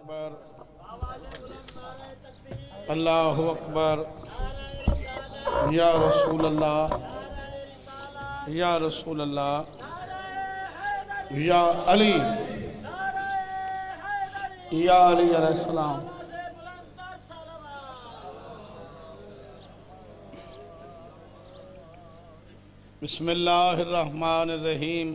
اکبر اللہ اکبر یا رسول اللہ یا رسول اللہ یا علی علیہ السلام. بسم اللہ الرحمن الرحیم.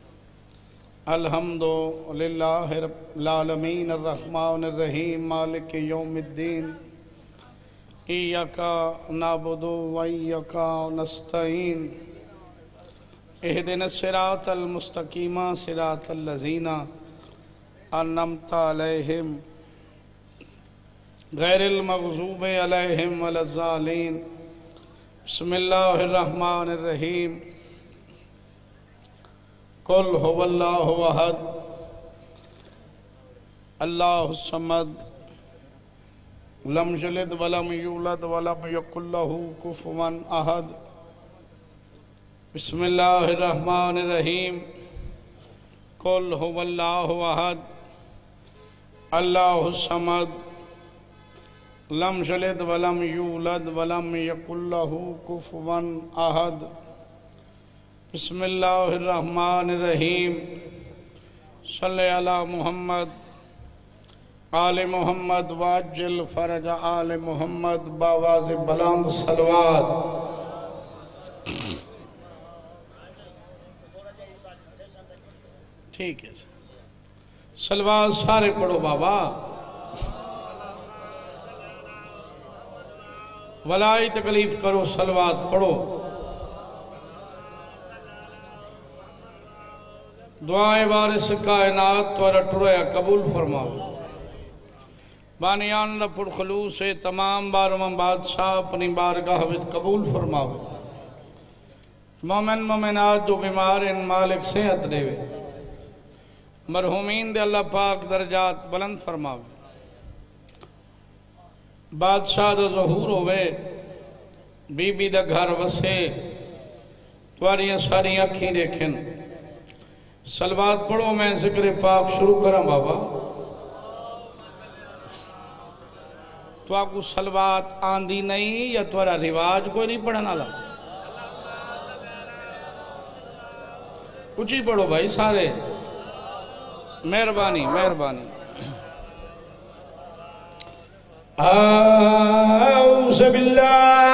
الحمد للہ رب العالمین الرحمن الرحیم مالک یوم الدین. ایاک نعبد و ایاک نستعین. اہدنا الصراط المستقیم صراط الذین انعمت علیہم غیر المغضوب علیہم ولا الضالین. بسم اللہ الرحمن الرحیم. قل هو اللہ احد اللہ الصمد لم یلد ولم یولد ولم یکن لہ کفوا احد. بسم اللہ الرحمن الرحیم. قل هو اللہ احد اللہ الصمد لم یلد ولم یولد ولم یکن لہ کفوا احد. بسم اللہ الرحمن الرحیم. صلی علی محمد آل محمد واجل فرج آل محمد باواز بلند صلوات. ٹھیک ہے صلوات سارے پڑھو بابا. ولائی تکلیف کرو صلوات پڑھو. دعائے وارث کائنات توارا ٹریا قبول فرماؤ. بانیان رب الخلوص تمام باروں بادشاہ اپنی بارگاہ وچ قبول فرماؤ. مومن مومنات جو بیمار ان مالک صحت دے وے. مرحومین دے اللہ پاک درجات بلند فرماؤ. بادشاہ دا ظہور ہوئے بی بی دا گھر وسے تواریاں ساری اکھیں دیکھیں. صلوات پڑھو. میں ذکر پاک شروع کروں بابا. تو آپ کو صلوات آندھی نہیں یا تورا رواج کوئی نہیں پڑھنا لا. اچھی پڑھو بھائی سارے. مہربانی مہربانی. اعوذ باللہ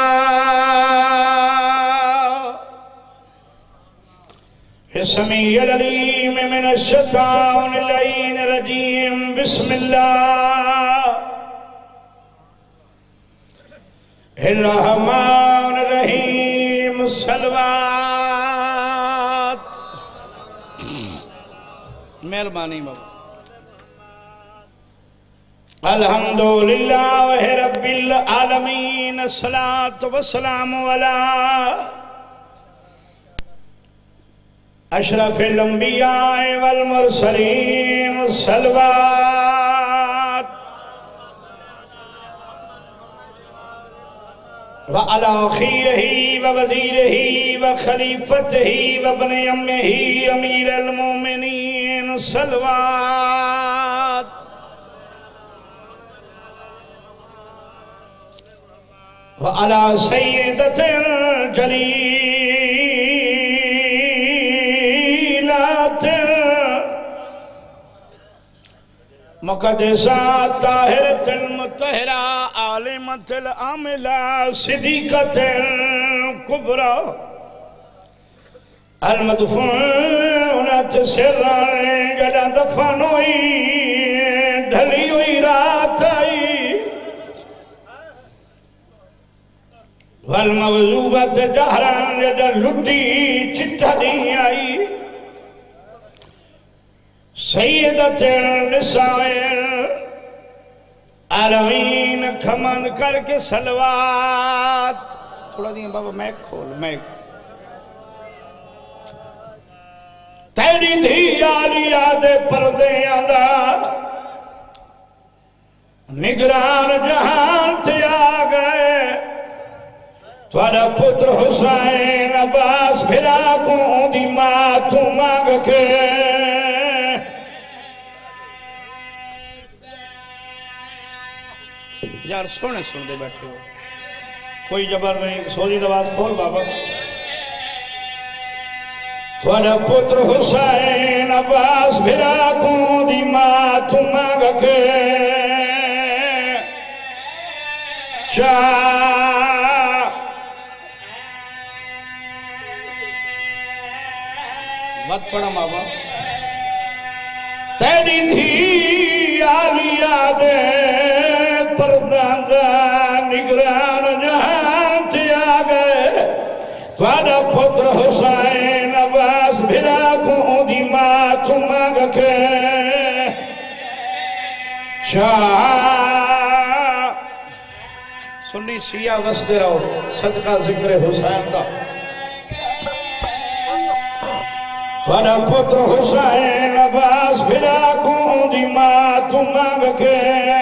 السمیع العلیم من الشیطان اللعین الرجیم. بسم اللہ الرحمن الرحیم. صلوات. مہربانی بابا. الحمدللہ رب العالمین. الصلاة والسلام علی اشرف الانبیاء والمرسلین. صلوات وعلی خیرہ ووزیرہ وخلیفتہ وابن امہ امیر المومنین. صلوات وعلی سیدۃ الجلیلات مقدسات طاہرۃ المطہرہ عالمۃ العاملہ صدیقۃ الکبریٰ المدفونۃ سرًا. جڑا دفن ہوئی ڈھلی ہوئی رات آئی والمغزوبت جہران. جڑا لٹی چٹھا نہیں آئی سیدت النساء العالمین. کھمند کر کے صلوات. تھوڑا دیں بابا میک کھول. میک تیری دھی آلیا دے پردے آدھا نگران جہان تھے آگئے. توارا پتر حسین عباس پھرا کون دی ماں تو مانگ کے یار سونے سن دے بیٹھے ہو کوئی جبر نہیں سوجی نواز کھول بابا تھوڑا پتر حسین عباس بھرا کو دی ماں تمہاں گکے مت پڑھا بابا تیری دھی آلیا دے پردہ نگران جہاں تے آگئے تھوڑا پتر حسین عباس بھرا کو دی ماں تمہاں گکے سنی سیاہ وسدے رہو صدقہ ذکر حسین دا تھوڑا پتر حسین عباس بھرا کو دی ماں تمہاں گکے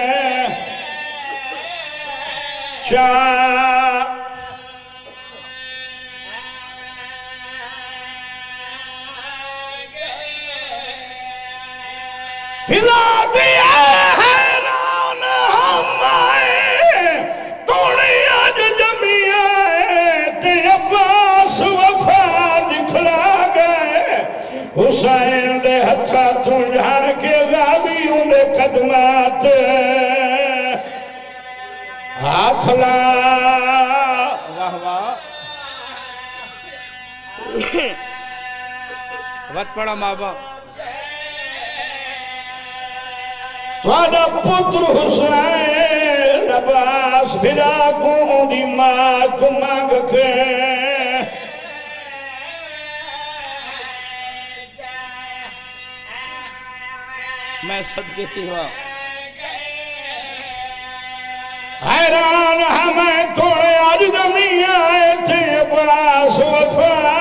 فضا دیا حیران ہم آئے توڑی آج جمی آئے تے عباس وفا دکھلا گئے حسین دے ہتھا تو جھان کے غازی انہیں قدمات ہاتھ لا واہ واہ وقت پڑا ماں باپ تھوڑا پتر حسین عباس بھرا کو دی ماں تمہاں گکے میں صدقے تھی ہوا حیران ہمیں تھوڑے آج دمی آئے تھے عباس وفا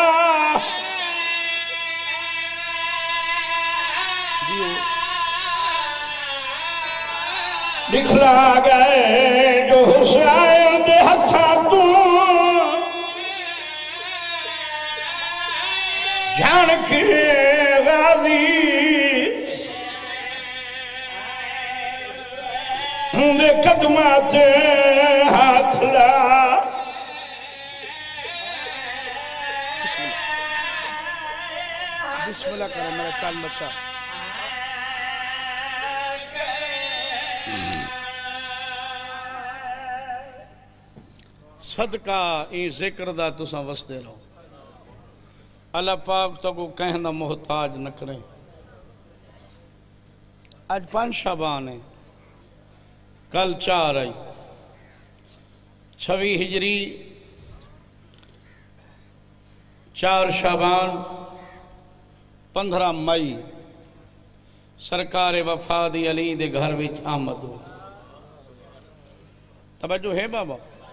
دکھلا گئے جو حسین دے ہتھا تو جان کے غازی دے قدمات ہاتھ لا بسم اللہ کرو میرا چال بچہ صدقہ این ذکر دا تساں وستے رہو اللہ پاک تو کو کہنا محتاج نہ کریں آج 5 شعبان ہے کل 4 آئی 26 ہجری 4 شعبان 15 مئی سرکار وفادی علی دے گھر وچ آمد ہوئی توجہ ہے بابا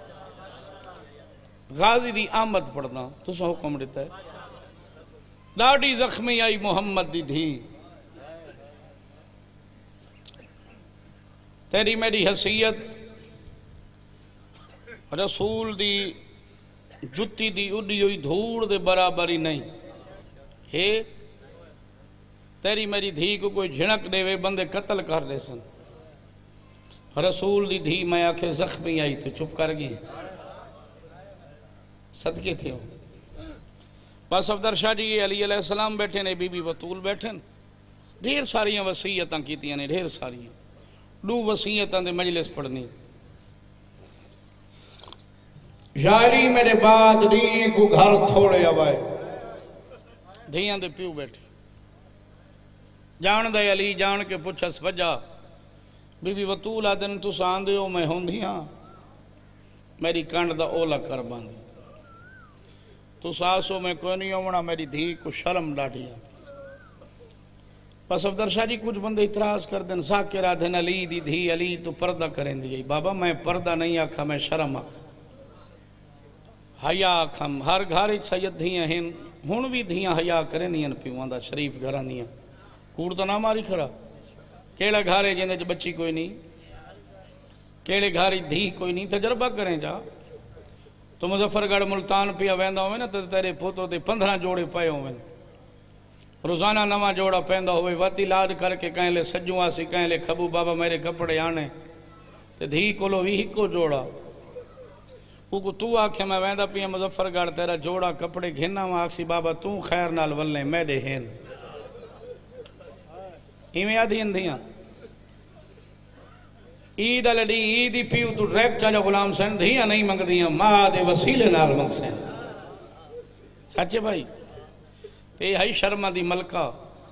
غازی دی آمد پڑھنا تو سا حکم دیتا ہے لاڈی زخمی آئی محمد دی دھی تیری میری حیثیت رسول دی جتی دی اڈی ہوئی دھوڑ دے برابری نہیں ہے تیری میری دھی کو کوئی جھنک دے وے بندے قتل کر دے سن رسول دی دھی میں آکھے زخمی آئی تو چپ کر گئی صدقے تھے ہو بس افدر شاہ جی علی علیہ السلام بیٹھے نے بی بی بطول بیٹھے ڈھیر ساریاں وصیتاں کیتیاں نے ڈھیر ساریاں 2 وصیتاں دے مجلس پڑھنی شاعری میرے بعد دین کو گھر تھوڑے آوائے دھیاں دے پیو بیٹھے جان دے علی جان کے پوچھس وجہ بی بی بطول آدن تو ساندے ہو میں ہوندیاں میری کانڈ دا اولا کر باندھی تو ساسوں میں کوئی نہیں ہونا میری دھی کو شرم ڈاٹھی آتی بس افدر شاہ جی کچھ بندے اعتراض کر دیں ذاکرہ دن علی دی دھی علی تو پردہ کریں دی بابا میں پردہ نہیں آکھا میں شرم آکھا حیاء آکھا ہر گھاری سید دھیاں ہیں ہون بھی دھیاں حیاء کریں دیاں پیوان دا شریف گھران دیاں کوڑ تو نہ ماری کھڑا کیڑا گھارے جیندے جو بچی کوئی نہیں کیڑے گھاری دھی کوئی نہیں تجربہ کریں جا تو مظفرگڑھ ملتان پیا ویندہ ہوئے نا تو تیرے پوتو تے 15 جوڑے پائے ہوئے روزانہ نواں جوڑا پہندہ ہوئے واتی لاد کر کے کہیں لے سجوں آسی کہیں لے کھبو بابا میرے کپڑے آنے تے دھی کولو بھی ہکو جوڑا وہ کو تو آکھے میں ویندہ پیا مظفر گڑھ تیرا جوڑا کپڑے گھننا میں آکسی بابا تو خیر نال ولنے میڈے ہین ایمیں آدھی اندھیاں عید لڑی عیدی پیو تو ریک چاجا غلام سین دھیاں نہیں منگ دیاں ماں دے وسیلے نال منگ سین سچے بھائی تے ہی شرمہ دی ملکہ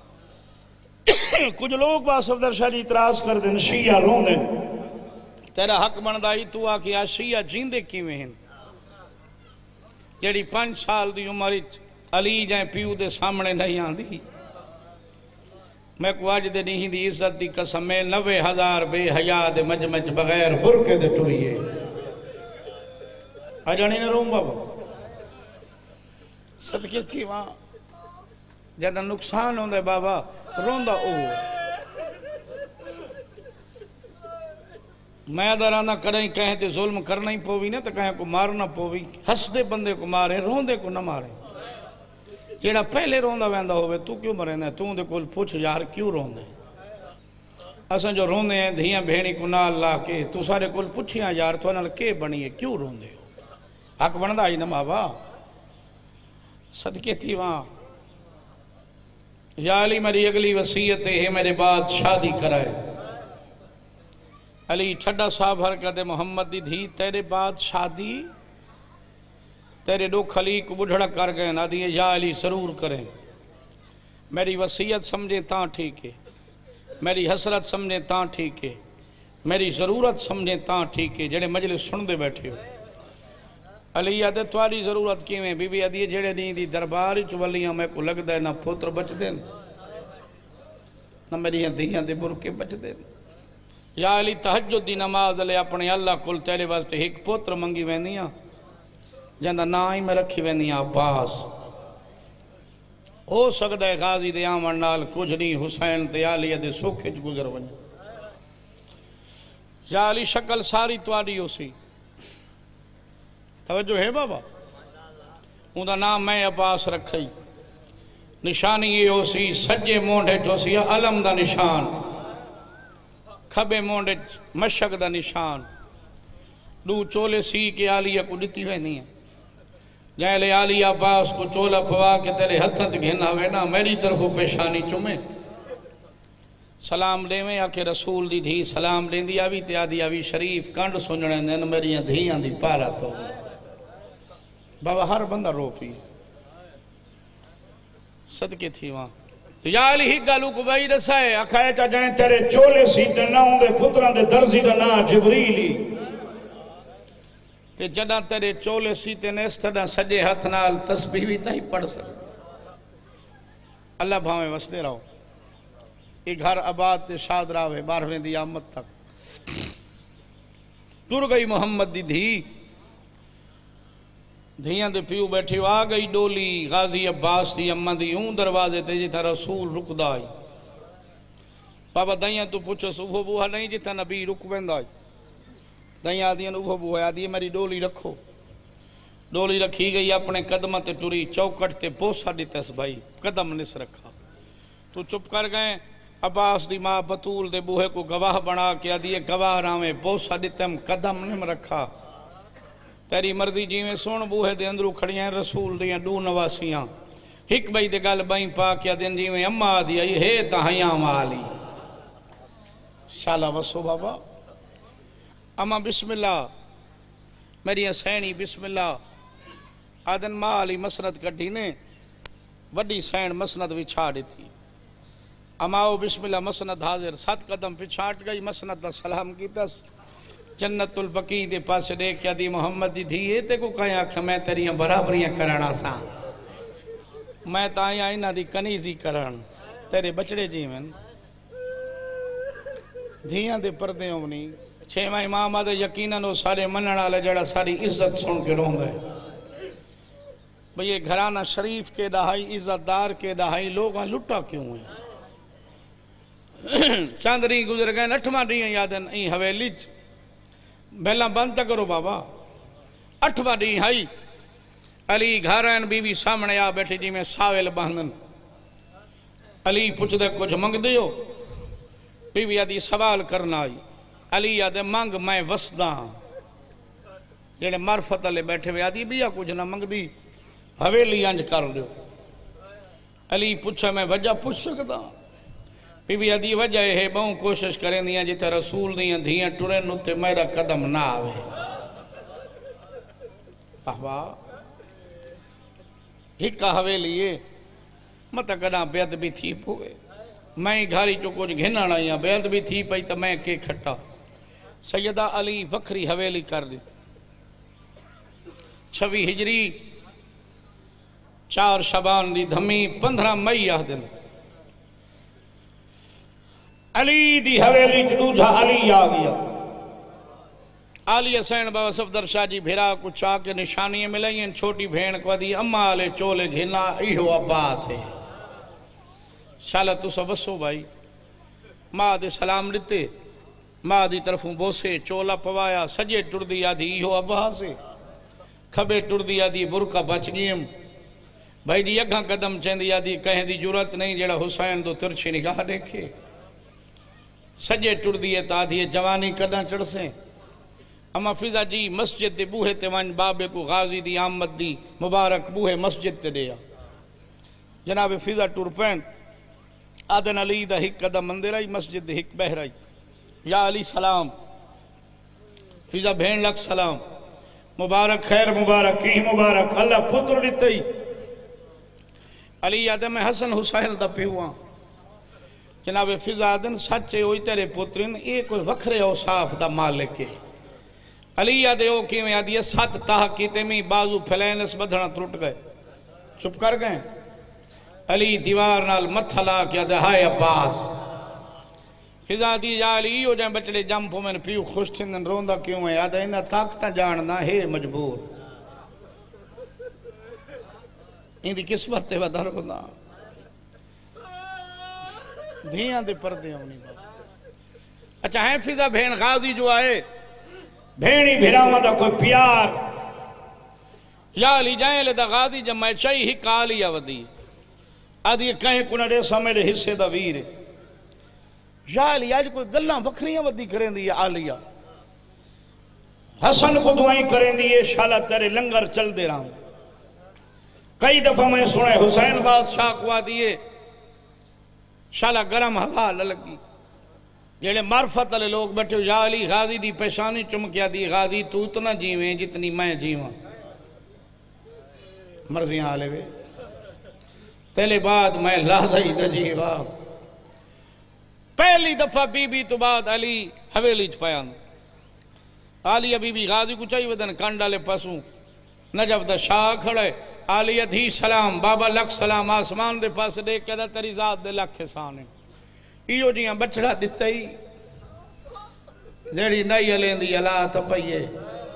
کچھ لوگ با صفدر شاہ جی اعتراض کر دیں شیعہ رون دیں تیرا حق بندائی تو آکھی آ شیعہ جیندے کیویں ہیں جیڑی 5 سال دی عمر علی جائیں پیو دے سامنے نہیں آن دی میں کو آج دے نہیں دی عزت دی قسم میں 90,000 بے حیاء دے مجمج بغیر برکے دے ٹوئیے آجانی نے روم بابا صدقے تھی وہاں جدہ نقصان ہوندے بابا روندہ میں ادھرانا کریں کہیں تے ظلم کرنا ہی پوی نا تو کہیں کو مارنا پوی ہس دے بندے کو مارے روندے کو نہ مارے جیڑا پہلے روندہ ویندہ ہوئے تو کیوں مرے تو دے کول پوچھ یار کیوں روندے اساں جو روندے ہیں دھیاں بھیڑی کو نال لا کے تو سارے کول پوچھیاں یار تو انہاں کے بنی ہے کیوں روندے ہو حق بندہ ہی نہ بابا صدقے تھی وہاں یا علی میری اگلی وصیت ہے میرے بعد شادی کرائے علی ٹھڈا صاحب حرکت محمد دی دھی تیرے بعد شادی تیرے دو خلی کو بڑھڑا کر گئے نہ دیئے یا علی ضرور کریں میری وصیت سمجھیں تاں ٹھیک ہے میری حسرت سمجھیں تاں ٹھیک ہے میری ضرورت سمجھیں تاں ٹھیک ہے جڑے مجلس سن دے بیٹھے ہو علی آدھے تواری ضرورت کی میں بی بی آدھیے جڑے نہیں دی درباری چولیاں میں کو لگ دے نہ پوتر بچ دیں نہ میری دھیاں دے برکے بچ دیں یا علی تہجد دی نماز لے اپنے اللہ کل تیرے واسطے ایک پوتر منگی ویندیاں جندہ نا ہی میں رکھی ویندیاں عباس ہو سکتا ہے غازی دے آمن نال کچھ نہیں حسین تے علی دے سوکھج گزر ونج یا علی شکل ساری تواری ہو سی توجہ ہے بابا اندھا نام میں عباس رکھئی نشانی یہ ہو سی سجے مونڈے ٹھو سی علم دا نشان کھبے مونڈے مشک دا نشان دو چولے سی کے آلیہ کو ڈتی ہوئے نہیں ہیں جائے لے آلیہ عباس کو چولا پوا کے تیرے حدثت گھنا ہوئے نا میری طرفوں پیشانی چمیں سلام دے میں آکے رسول دی دھی سلام دیں دی آوی تے آدھی آوی شریف کانڈ سنجنے دیں میری دھیاں دی پارا تو بابا ہر بندہ رو پی صدقے تھی وہاں تو یا علی ہی گالو کو بھائی رسائے اکھائے چا جائیں تیرے چولے سیٹے نہ ہوں دے پتران دے درزی دا نا جبریلی تے جڑا تیرے چولے سیٹے نیستڑا سجے ہتھ نال تسبیح بھی نہیں پڑھ سکتے اللہ بھاویں وستے رہو یہ گھر آباد تے شاد راوے 12ویں دی آمد تک ٹر گئی محمد دی دھی دھیاں دے پیو بیٹھے آ گئی ڈولی غازی عباس دی اماں دی اون دروازے تے جی تھا رسول رک دائی بابا دائیاں تو پوچھو صوفو بوہا نہیں جی تھا نبی رک بندائی دائیاں آدھیاں اوہو بوہا آدھی میری ڈولی رکھو ڈولی رکھی گئی اپنے قدمہ تے ٹری چوکٹ تے بوسا دیتس بھائی قدم نس رکھا تو چپ کر گئے عباس دی ماں بطول دے بوہے کو گواہ بنا کے آدھی گواہ راویں بوسا دیتم قدم نم رکھا تیری مرضی جی میں سن بوہے دے اندرو کھڑی ہیں رسول دیاں دو نواسیاں ہک بھائی دے گل بائیں پاکیا دن جی میں اممہ آدھی آئی ہے تہیاں مالی شالا وسو بابا اممہ بسم اللہ میری سینی بسم اللہ آدن مالی مسند کٹھی نے وڈی سین مسند بھی چھاڑ تھی اماؤ بسم اللہ مسند حاضر 7 قدم پہ چھاٹ گئی مسند دا سلام کی تس جنت البقی دے پاس دیکھ دی محمد دی دھیے تے کو کہیں آکھا میں تیریاں برابریاں کرانا سا میں تائیاں انہا دی کنیزی کران تیرے بچڑے جی میں دھیاں دے پردے ہونی 6واں امام آدھے یقیناً وہ سارے مننا لے جڑا ساری عزت سن کے رون دے بھئی یہ گھرانہ شریف کے دہائی عزت دار کے دہائی لوگاں لٹا کیوں ہیں چاند رہی گزر گئے 8واں رہی یادن این حویلیج بیلا بند تک کرو بابا 8واں رہی ہائی علی گھارین بی بی سامنے آ بیٹھے جی میں ساویل باندن علی پوچھ دے کچھ منگ دیو بی بی آدھی سوال کرنا آئی علی آدھے منگ میں وسدا جڑے معرفت والے بیٹھے ہوئے آدھی بیا کچھ نہ منگ دی حویلی انج کر دیو علی پوچھا میں وجہ پوچھ سکتا بی بی آدھی وجہ ہے بہوں کوشش کریں دیا جتے رسول دیاں دھیاں ٹرے نوتے میرا قدم نہ آوے احوا ہکا حویلی ہے متا کڑا بیعت بھی تھی پوئے میں گھاری چو کچھ گھننا نہیں بیعت بھی تھی پئی تو میں کے کھٹا سیدہ علی وکری حویلی کر دیتی 26 ہجری 4 شبان دی دھمی 15 مئی دن علی دی حویلی دوجہ علی آ گیا آلی حسین بابا صفدر شاہ جی بھیرا کچھ آ کے نشانیاں ملائیں چھوٹی بھین کو دی اماں آلے چولے گھنا ایہو عباس ہے شالہ تو سبسو بھائی ماں دے سلام لیتے ماں دی طرفوں بوسے چولا پوایا سجے ٹر دی آدھی ایہو عباس ہے کھبے ٹر دی آدھی برکہ بچ گیم بھائی جی اگھاں قدم چین دی آدھی کہیں دی جرات نہیں جڑا حسین دو ترچھی نگاہ دیکھے سجے ٹر دیئے تا آدھی جوانی کرنا چڑھ سے اما فضا جی مسجد دے بوہے تے وان بابے کو غازی دی آمد دی مبارک بوہے مسجد تے دیا جناب فضا ٹور پین آدن علی دا ہک قدم مندر آئی مسجد دے ہک بہر آئی یا علی سلام فضا بھین لک سلام مبارک خیر مبارک کی مبارک اللہ پتر دیتے علی آدم حسن حسین دا پیوان جناب فضا آدن سچے ہوئی تیرے پترین ایک کوئی وکھرے اوصاف دا مالک ہے علی آدھے او کیویں آدھی 7 تحقیتے میں بازو پھلینس بدھنا ترٹ گئے چپ کر گئے علی دیوار نال متھلا کیا دے ہائے عباس فضا دی جا علی ہو جائیں بچڑے جمپوں میں پیو خوش تھندن روندہ کیوں ہے آدھا انہا طاقتہ جاننا ہے مجبور ان دی قسمت تے بدھر ہونا دھیاں دے پردے ہونی بات اچھا ہے فضا بھین غازی جو آئے بھینی بھیراما دا کوئی پیار یا علی جائیں لے دا غازی جب میں چاہی ہی کالی آودی آدھی کہیں کنہ ریسا میرے حصے دا ویر یا علی آج کوئی گلہ بکھریاں ودی کریں دی آلیہ حسن کو دعائیں کریں دی شالہ تیرے لنگر چل دے رہا ہوں کئی دفعہ میں سنے حسین بادشاہ کو آدھیے شالہ گرم ہوا لگی جیڑے معرفت والے لوگ بیٹھے یا علی غازی دی پیشانی چمکیا دی غازی تو اتنا جیویں جتنی میں جیواں مرضیاں آلے وے تیلے بعد میں لازہی نجیوا پہلی دفعہ بی بی تو بعد علی حویلی چپایاں علی بی بی غازی کو چاہیے ودن کانڈالے پسوں نجب دا شاہ کھڑے علی دھی سلام بابا لکھ سلام آسمان دے پاس دیکھ کے دا تری ذات دے لکھ حسان ہے ایو جیاں بچڑا دیتا ہی جیڑی نئی علین دی اللہ تپائیے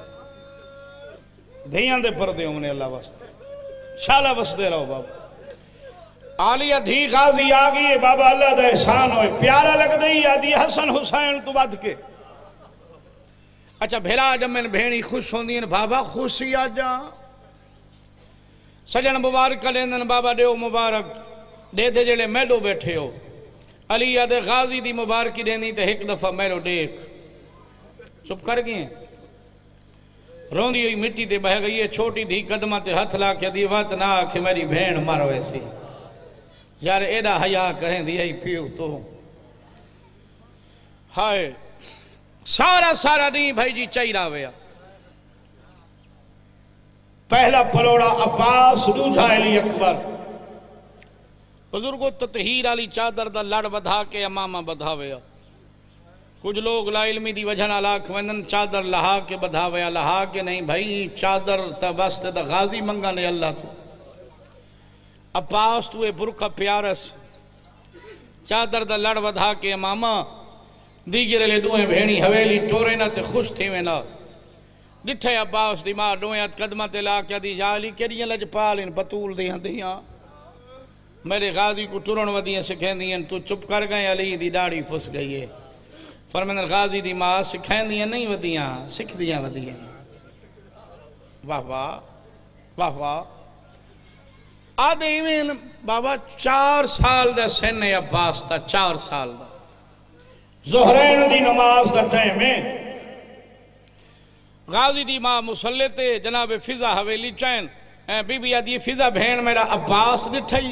دھیاں دے پردے ہونے اللہ واسطے شالہ بستے رہو بابا آلیہ دھی غازی آگئی بابا اللہ دا احسان ہوئے پیارا لگ دئی آدھی حسن حسین تو بد کے اچھا بھیرا جب میں بھینی خوش ہوں دین بابا خوشی آ جا سجن مبارک لیندن بابا دیو مبارک دے دے جڑے میلو بیٹھے ہو علی آدھے غازی دی مبارکی دینی تے ایک دفعہ میلو دیکھ چپ کر گئے روندی ہوئی مٹی تے بہ گئی ہے چھوٹی دی قدمہ تے ہتھ لا کے دی وات نہ کہ میری بھین مارو ایسی یار ایڈا حیاء کریں دی ای پیو تو ہائے سارا نہیں بھائی جی چاہی راویا پہلا پلوڑا عباس دوجھا علی اکبر بزرگو تطہیر علی چادر دا لڑ بدھا کے امامہ بدھا ویا کچھ لوگ لا علمی دی وجہ نہ لاکھ وندن چادر لہا کے بدھا ویا لہا کے نہیں بھائی چادر تا بست دا غازی منگا لے اللہ تو عباس تو اے برکہ پیارس چادر دا لڑ بدھا کے امامہ دیگر لے دوئیں بھینی حویلی ٹورے نہ تے خوش تھی میں نہ ڈٹھے عباس دی ماں دوئیں قدمہ تے لا کے دی جالی کریاں لج پالین بطول دیاں میرے غازی کو ٹرن ودیاں سکھین دیاں تو چپ کر گئے علی دی داڑھی پھس گئی ہے فرمین غازی دی ماں سکھین دیاں نہیں ودیاں سکھ دیاں ودیاں واہ واہ واہ واہ آدھے ایمین بابا 4 سال دا سن عباس تا 4 سال دا ظہرین دی نماز دا ٹائم ہے غازی دی ماں مسلح تے جناب فضا حویلی چین بی بی آدھی فضا بھین میرا عباس ڈٹھائی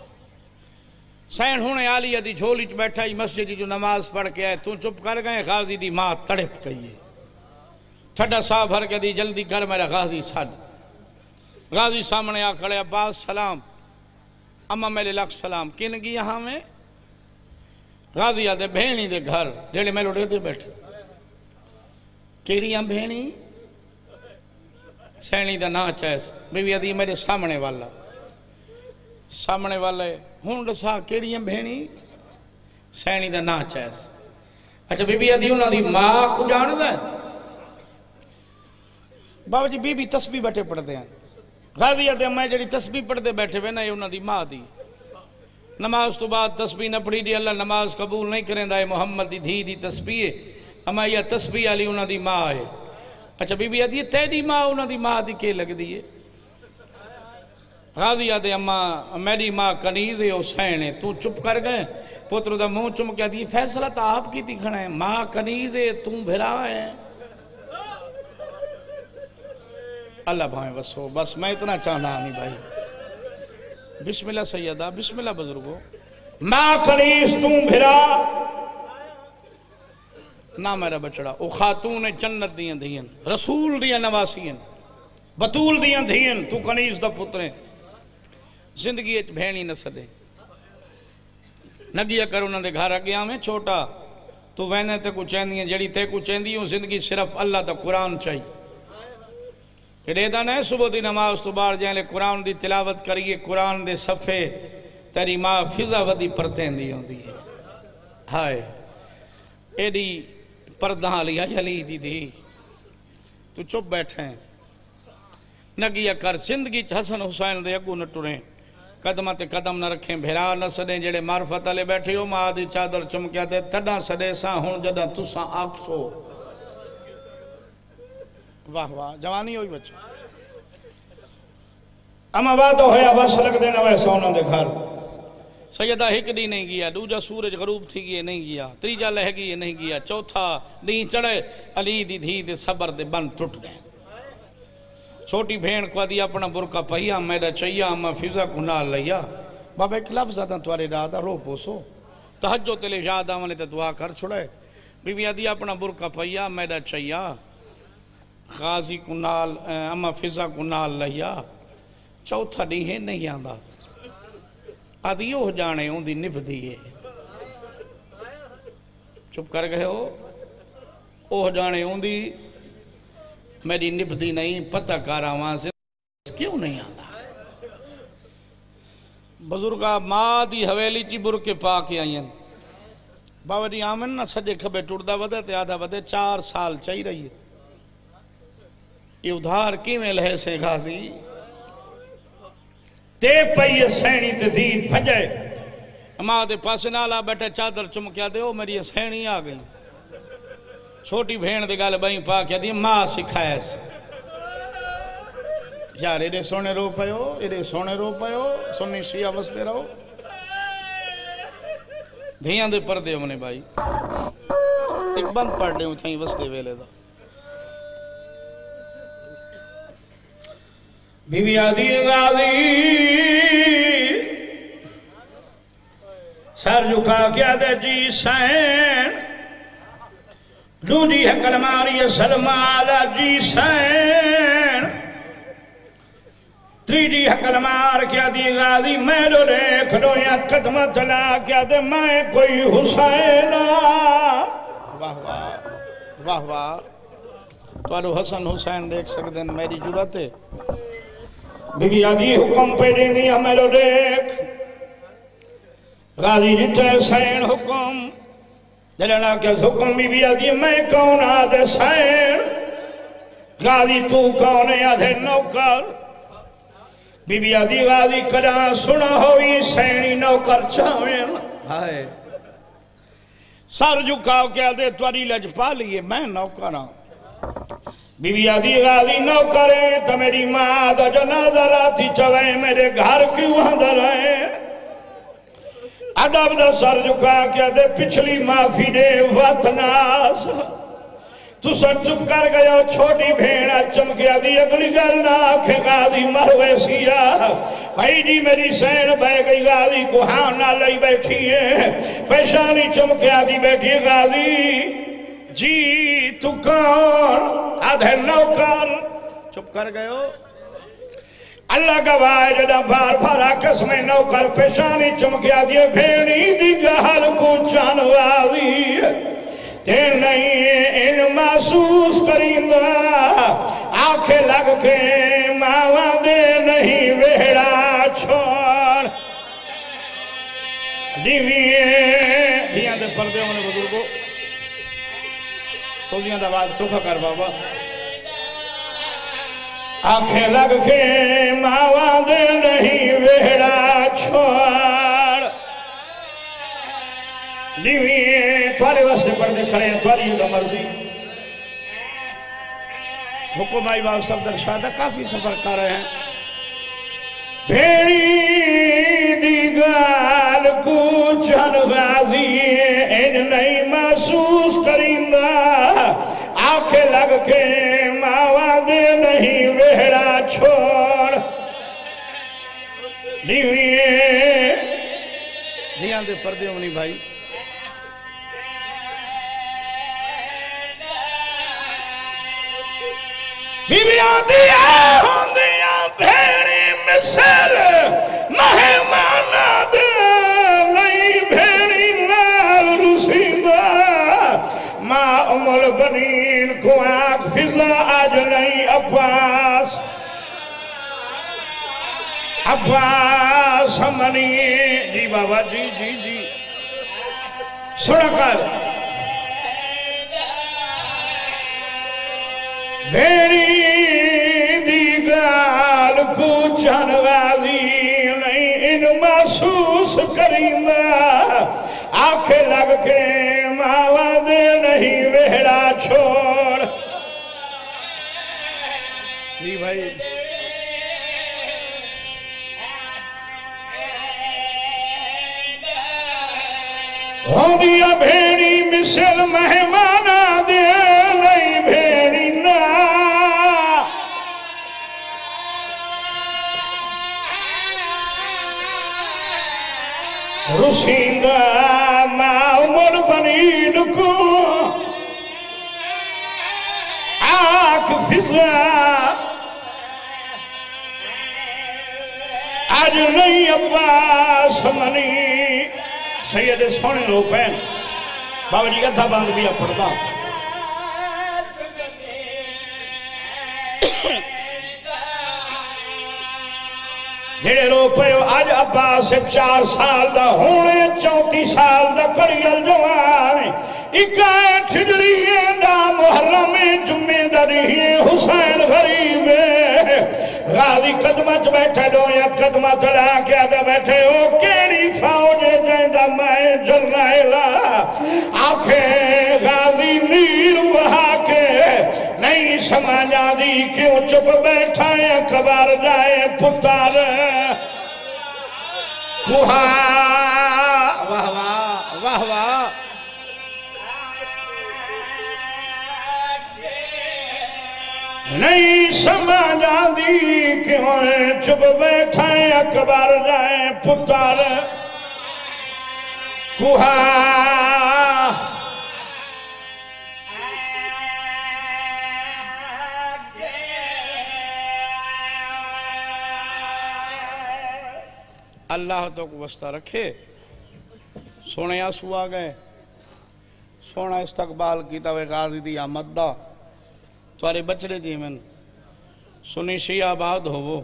سین ہونے آلی آدھی جھولی چ بیٹھا ہی مسجد جو نماز پڑھ کے آئے تو چپ کر گئے غازی دی ماں تڑپ گئی ٹھڈا سا بھر کے دی جلدی کر میرا غازی ساڑ غازی سامنے آ کھڑے عباس سلام اما میرے لکھ سلام کن گی یہاں میں غازی آدھے بھینی دے گھر جیڑے میں لوڑے دے بیٹھے کیڑیاں بھینی سینی دا ناچ ایس بی بی آدھی میرے سامنے والے ہون رسا کیڑیاں بھینی سینی دا ناچ ایس اچھا بی بی آدھی انہوں دی ماں کو جان دا بابا جی بی بی تسبیح بیٹھے پڑھ دے ہیں غازی آدھے میں جڑی تسبیح پڑھ دے بیٹھے ہوئے نا یہ انہوں دی ماں دی نماز تو بعد تسبیح نہ پڑھی دی اللہ نماز قبول نہیں کریں دا محمد دی دھی دی تسبیح ہے اما یہ تسبیح علی انہوں دی ماں ہے اچھا بی بی آدھی تیری ماں انہوں دی ماں دی کے لگ دی ہے غازی آدھے اما میری ماں کنیز ہے حسین ہے تو چپ کر گئے پوتر دا منہ چم کے دی فیصلہ تا آپ کی تھی کھڑا ہے ماں کنیز ہے تو بھرا ہے اللہ بھائیں بسو بس میں اتنا چاہنا آمی بھائی بسم اللہ سیدہ بسم اللہ بزرگو ماں کنیز تو بھرا نہ میرا بچڑا او خاتون جنت دیاں دھین رسول دیاں نواسین بطول دیاں دھین تو کنیز دا پتریں زندگی اچھ بھینی نہ سدے نگیا کر انہوں نے گھر اگیا میں چھوٹا تو وینے تے کو چیندی ہیں جڑی تے کو چیندی ہوں زندگی صرف اللہ تا قرآن چاہیے ریدہ نہیں صبح دی نماز تو بار جائیں لے قرآن دی تلاوت کریے قرآن دے صفحے تیری ماں فضا ودی پرتیں دی ہوں دی ہائے ایڈی پردہاں لیا جلی دی دی تو چپ بیٹھیں نگیا کر زندگی حسن حسین دے اگو نہ ٹریں قدمہ تے قدم نہ رکھیں بھیرا نہ سڑیں جڑے معرفت علی بیٹھے ہو ماں دی چادر چمکیا دے تڑا سڑے ساں ہون جڑا تساں آکسو واہ واہ جوانی ہوئی بچہ اما بات ہویا بس لگ دینا ویسا انہوں دے گھر سیدہ ہکڑی نہیں گیا دوجہ سورج غروب تھی گئے نہیں گیا تریجہ لہ گئے نہیں گیا چوتھا نہیں چڑھے علی دی دھی دے صبر دے بند ٹوٹ گئے چھوٹی بھین کو دیا اپنا برکہ پہیا میرا چاہیا اما فضا کو نال لیا بابا ایک لفظ آتا توارے دادا رو پوسو تحجو تلے یاد آوانے تے دعا کر چھڑے بی بی دیا اپنا برکہ پہیا میرا چاہیا غازی کو نال اما فضا کو نال لیا چوتھا نہیں ہے نہیں آندہ آدھی ہو جانے ہوں دی نبھ دیئے چپ کر گئے ہو اوہ جانے ہوں دی میری نبھ دی نہیں پتہ کارا وہاں سے کیوں نہیں آندہ بزرگا ماں دی حویلی چی برکے پاک آئین بابا دی آمن نا سجے کھبے ٹوڑ دا ودے تے آدھا ودے 4 سال چاہی رہی ہے یہ ادھار کیویں لہے سے غازی تے پئی سینی تے دید بھجے ماں دے پاس نالا بیٹھے چادر چمکیا دے او میری سینی آ گئی چھوٹی بھین دے گال بائیں پاکیا دی ماں سکھایا سے یار ایڈے سونے رو پہو سنی شیعہ بستے رہو دھیاں دے پردے ہونے بھائی ایک بند پڑھ لے ہوں تھائیں بستے ویلے دا بی بی آدھی غازی سر جھکا کیا دے جی سین دوجی ہے کلماری سلمہ آلہ جی سین تریجی ہے کلمار کیا دی غازی میں لو ریکھ لو یا قدمہ تلا کیا دے میں کوئی حسین واہ واہ واہ واہ تو حسن حسین دیکھ سکتے ہیں میری جرات ہے بی بی آدھی حکم پہ دینی ہمیں لو دیکھ غازی جتے سین حکم دلنا کہ حکم بی بی آدھی میں کون آدھے سین غازی تو کون آدھے نوکر بی بی آدھی غازی کجا سنا ہوئی سینی نوکر چاہویں ہائے سر جھکاو کیا دے تواری لج پا لیے میں نوکر ہوں بی بی آدھی غازی نوکریں تو میری ماں دا جنازہ راتی چوئے میرے گھر کیوں اندر ہیں ادب دا سر جھکا کے دے پچھلی معافی دے وطناس تو سر چپ کر گیا چھوٹی بھیڑا چمکیا دی اگلی گل نہ آکھے غازی مروے سیا بھائی جی میری سین بہ گئی غازی کو ہاں نہ لئی بیٹھی ہے پیشانی چمکیا دی بیٹھی غازی جی تو کون آدھے نوکر چپ کر گئے ہو اللہ گواہ جدا بار بار آکس میں نوکر پیشانی چمکیا دی بھیڑی دی گہل کو چانوازی تے نہیں ان محسوس کریں گا آنکھیں لگ کے ماں دے نہیں ویڑا چھوڑ دیاں دے پردے ہونے بزرگوں سوزیاں دا آواز چوکھا کر بابا آنکھیں لگ کے ماں دے نہیں ویڑا چھوڑ تھوارے واسطے پردے کھڑے ہیں تھواری دا مرضی حکم آئی باب صفدر شاہدہ کافی سفر کر رہے ہیں بھیڑی دی گال کو چن غازی ان نہیں محسوس کریں گا آنکھیں لگ کے ماں دے نہیں ویڑا چھوڑ دیاں دے پردے ہونی بھائی بیویاں دیا ہوندیاں بھیڑی مثل مہمانہ دے نہیں بھیڑی نال رسیدہ ماں ام البنین کو آنکھ فضا آج نہیں عباس عباس ہمنی جی بابا جی جی جی سنا کر بھیڑی دی گال کو چنوازی نہیں ان محسوس کریں گا آنکھیں لگ کے ماں دے نہیں ویڑا چھوڑ جی بھائی ہونیا بھیڑی مثل مہمانہ دے نہیں بھیڑی نا رسیندہ ماں عمر بنین کو آنکھ فضا آج نہیں عباس منی سید سونے رو پین بابا جی ادھا باندھ بھی پڑھتا جڑے رو پہ آج عباس 4 سال دا ہونے 34 سال دا کریل جوان 61 ہجری دا محرم جمعہ دا رہی حسین غریب غازی قدمت بیٹھے دویت قدمت لا کے آدھا بیٹھے ہو کیری فوج جیندہ میں جرائلہ آنکھیں غازی نیل بہا کے نہیں سمجھا دی کیوں چپ بیٹھا ہے کبار جائے پتار کوہا واہ واہ واہ واہ نہیں سمجھا دی کیوں چپ بیٹھا ہے اکبر جائے پتر کوہا اللہ تو کو وسطہ رکھے سونے آنسو آ گئے سونا استقبال کی تو غازی دی آمد دا توارے بچڑے جی من سنی شیعہ آباد ہو وہ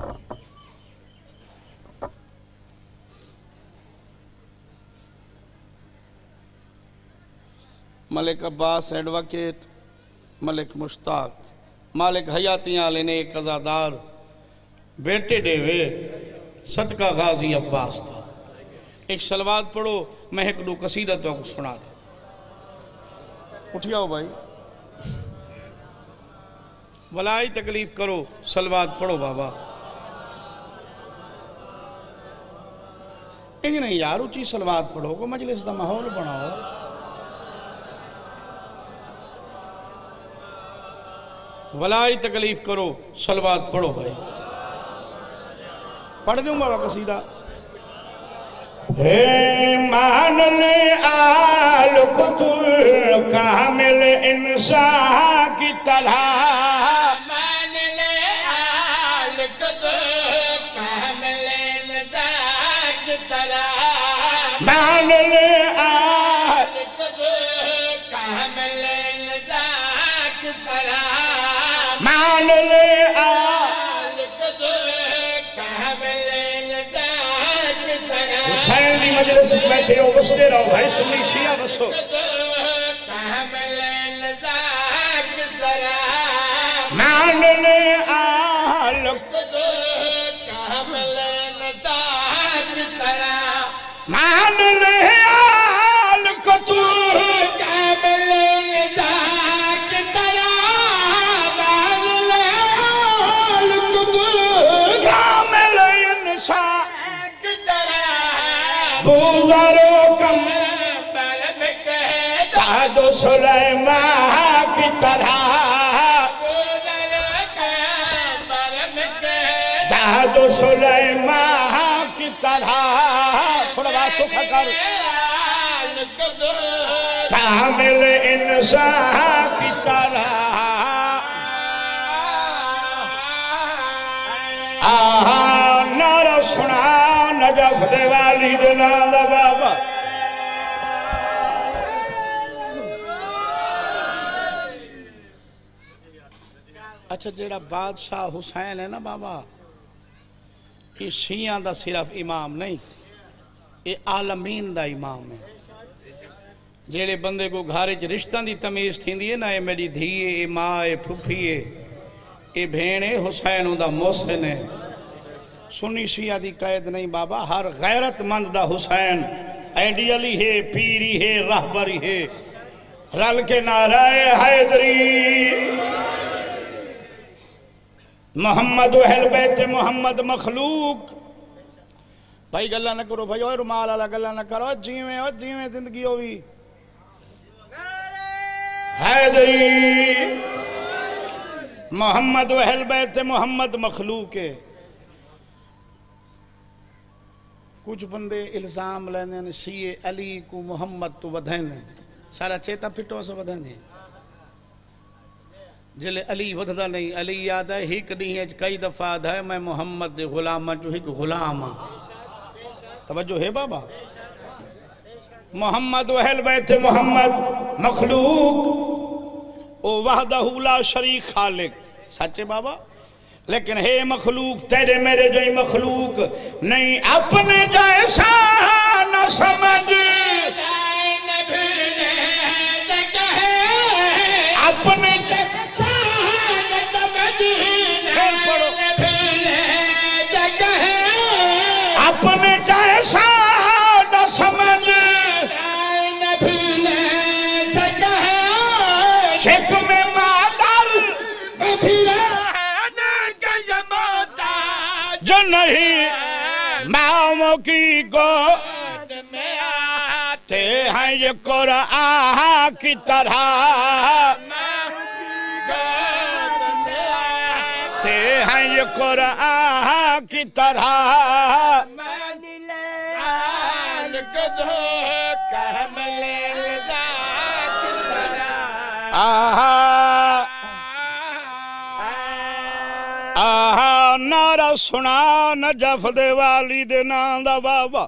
ملک عباس ایڈوکیٹ ملک مشتاق مالک حیاتیاں لینے ایک قضادار بیٹے ڈیوے صدقہ غازی عباس تھا ایک سلوات پڑھو میں ایک دو قصیدہ تو کو سنا دے اٹھیاؤ بھائی ولائی تکلیف کرو سلوات پڑھو بابا انج نہیں یار اچھی صلوات پڑھو کو مجلس دا ماحول بناؤ ولائی تکلیف کرو صلوات پڑھو بھائی پڑھ دوں بابا قصیدہ مان لے آل قطر کامل انسان کی طرح مان لے آل قطر کامل انسان کی طرح مان لے آل قطر کامل انسان کی طرح مان لے آل قطر کامل انسان کی طرح حسین دی مجلس بیٹھے ہو بستے رہو بھائی سنی شیعہ بسو کامل انسان کی طرح مان لے آل کامل انسان کی طرح مان لے آل قطر کامل انسان کی طرح مان لے آل قطر کامل انسان کی طرح بوزرو کم بلد کہتا تاد سلیمان کی طرح تاد سلیمان کی طرح تھوڑا بات چوکھا کر کامل انسان کی طرح آہا نعرہ سنا نجف دے والی دے نالا بابا اچھا جیڑا بادشاہ حسین ہے نا بابا یہ شیعہ دا صرف امام نہیں یہ عالمین دا امام ہے جیڑے بندے کو گھارج رشتہ دی تمیز تھی دیئے نا یہ میری دھیئے یہ ماں یہ پھپھیے یہ بھینے حسین دا محسن ہے سنی شیعہ دی قید نہیں بابا ہر غیرت مند دا حسین ایڈیلی ہے پیری ہے رہبری ہے رل کے نعرہ حیدری محمد اہل بیت محمد مخلوق بھائی گلہ نہ کرو بھائی اور رمال اللہ گلہ نہ کرو جیویں زندگی ہوئی حیدری محمد اہل بیت محمد مخلوق ہے کچھ بندے الزام لینے ہیں شیعہ علی کو محمد تو بدھائیں دیں سارا چیتا پھٹو سے بدھائیں دیں جلے علی ودھدا نہیں علی یاد ہے ہیک نہیں ہے کئی دفعہ ہے میں محمد غلامہ جو ہیک غلامہ توجہ ہے بابا محمد اہل بیت محمد مخلوق او وحدہ لا شریک خالق سچے بابا لیکن ہے مخلوق تیرے میرے جائے مخلوق نہیں اپنے جیسا نہ سمجھ اپنے اپنے جیسا نہ سمجھ شک میں مادر جو نہیں ماؤں کی گود میں آتے ہیں یہ قرآن کی طرح آتے ہیں یہ قرآن کی طرح آہا نعرہ سنا نجف دے والی دے ناندہ بابا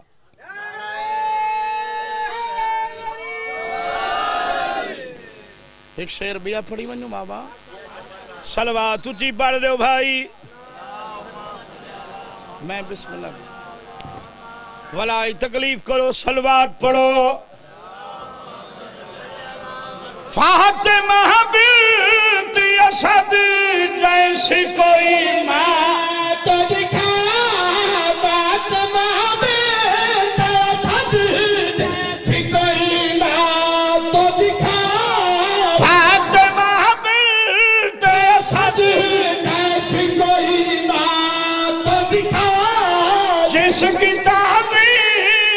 ایک شعر بیا پڑھی منو بابا صلوات اچھی پڑھ دے بھائی میں بسم اللہ ولائی تکلیف کرو صلوات پڑھو فاطمہ بنت اسد جیسی کوئی ماں تو دکھا فاطمہ بنت اسد جیسی کوئی ماں تو دکھا فاطمہ بنت اسد جیسی کوئی ماں تو دکھا جس کی تعظیم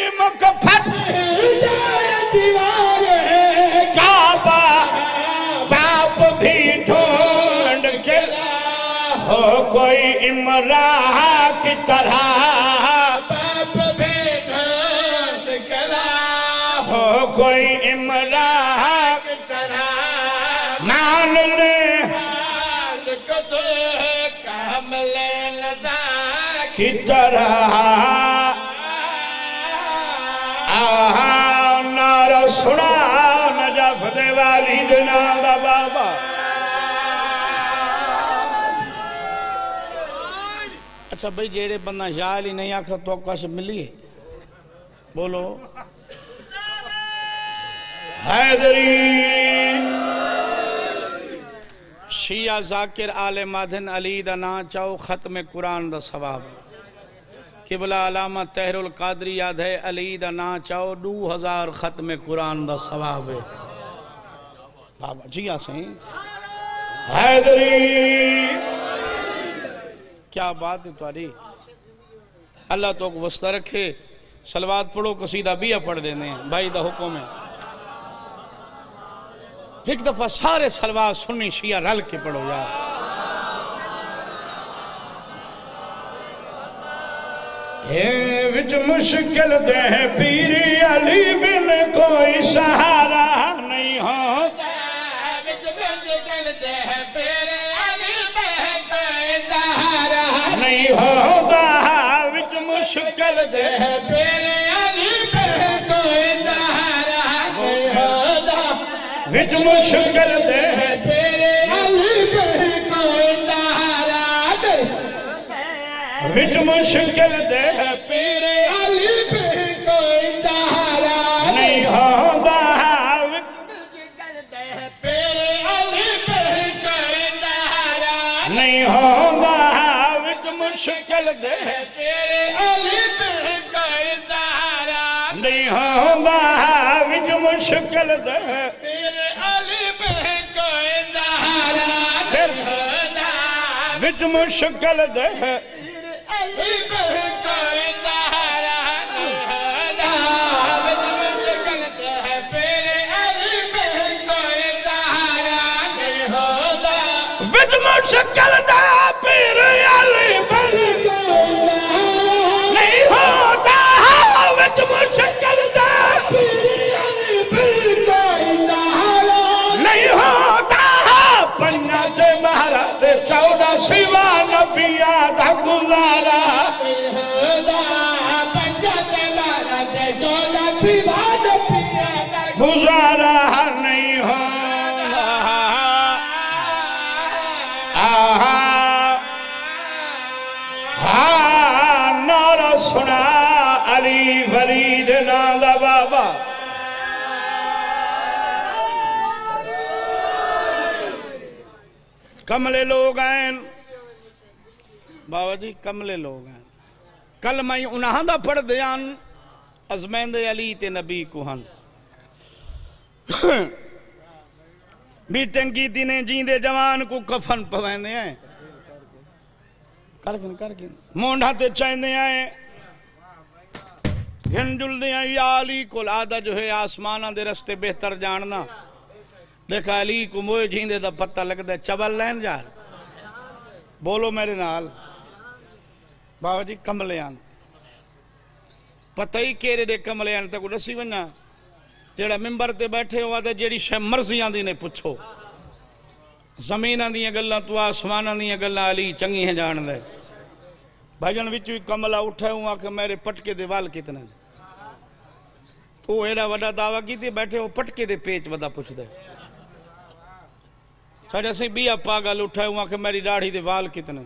کوئی امراء کی طرح باپ بھی ڈھونڈ گلا ہو کوئی امراء کی طرح مان لے حال کو تو کامل لدا کی طرح آہا نعرہ سنا نجف دے والدنا دا بابا اچھا بھئی جیڑے بندہ یال ہی نہیں آکھا تو کچھ ملی ہے بولو حیدری شیعہ ذاکر آل مادھن علی دا نا چاہو ختم قرآن دا ثواب قبلہ علامہ طاہر القادری یاد ہے علی دا نا چاہو 2000 ختم قرآن دا ثواب ہے بابا جی آسیں حیدری کیا بات ہے تمہاری اللہ تو کو وسطہ رکھے صلوات پڑھو قصیدہ بیہ پڑھ دینے ہیں بھائی دا حکم ہے ایک دفعہ سارے صلوات سنی شیعہ رل کے پڑھو یار وچ مشکل دے پیری علی بن کوئی سہارا نہیں ہوتا وچ مشکل دے پیری علی بن کوئی سہارا نہیں ہوتا وچ مشکل دے پیری علی بن کوئی سہارا نہیں ہوتا وچ مشکل دے پیری علی بن کوئی سہارا وچ مشکل دے پیری علی بن کوئی سہارا نہیں ہوتا پیری علی بن کوئی سہارا نہیں ہوتا وچ مشکل دے پیری علی بن کوئی سہارا نہیں ہوتا وچ مشکل دے پیری علی بن کوئی سہارا پھر وچ مشکل دے علی بن کوئی سہارا وچ مشکل دے پیری علی بن کوئی سہارا نہیں ہوتا وچ مشکل دے پیر علی بن نہیں ہوتا وچ مشکل دے نہیں ہوتا پنجا تے مہارا دے 14 سوا نبیہ دا گزارا گزارا نہیں ہوتا نعرہ سنا علی فرید نادا بابا کملے لوگ ہیں بابا جی کملے لوگ ہیں کلمہ انہاں دا پڑھ دیان ازمین دے علی تے نبی کوہن میٹنگ کی دینے جیندے جوان کو کفن پویندے ہیں کرکن مونڈھا تے چاہندے ہیں گھن جل دے ہیں یا علی کو لادہ جو ہے آسمانہ دے رستے بہتر جاننا دیکھا علی کو موئے جیندے دا پتہ لگ دے چبل لین جار بولو میرے نال بابا جی کملیان پتہ ہی کیرے دے کملیان تک رسی ونیا جیڑا ممبر تے بیٹھے ہوا دے جیڑی شہ مرضیاں دی نے پچھو زمینہ دیاں گلہ تو آسمانہ دیاں گلہ علی چنگی ہیں جان دے بھائیجن وچوی کملہ اٹھے ہوا کہ میرے پٹکے دے وال کتنے تو ایڈا وڈا دعویٰ کی تھی بیٹھے ہو پٹکے دے پیچ وڈا پوچھ دے ساڑھے سے بیا پاگل اٹھے ہوا کہ میری ڈاڑھی دے وال کتنے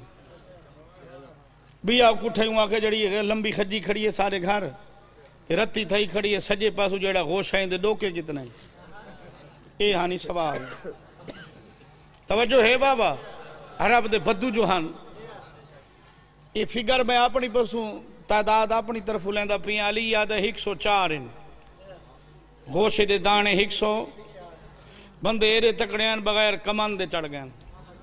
بیا اٹھے ہوا کہ جڑی لمبی خجی کھڑی ہے سارے گھر رتی تھائی کھڑی ہے سجے پاسو جیڑا غوشائیں دے ڈوکے کتنے اے ہانی سوال توجہ ہے بابا عرب دے بدو جوہان یہ فگر میں اپنی پسوں تعداد اپنی طرف لیندہ پیا علی یاد ہے 104 ان گوشے دے دانے 100 بندے ایرے تکڑیاں بغیر کمان دے چڑھ گئے